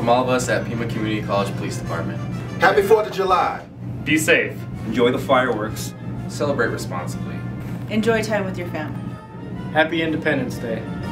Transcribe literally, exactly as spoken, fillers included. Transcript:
from all of us at Pima Community College Police Department. Happy fourth of July. Be safe. Enjoy the fireworks. Celebrate responsibly. Enjoy time with your family. Happy Independence Day.